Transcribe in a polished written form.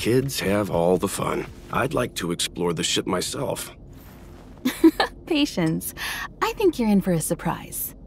kids have all the fun. I'd like to explore the ship myself. Patience. I think you're in for a surprise.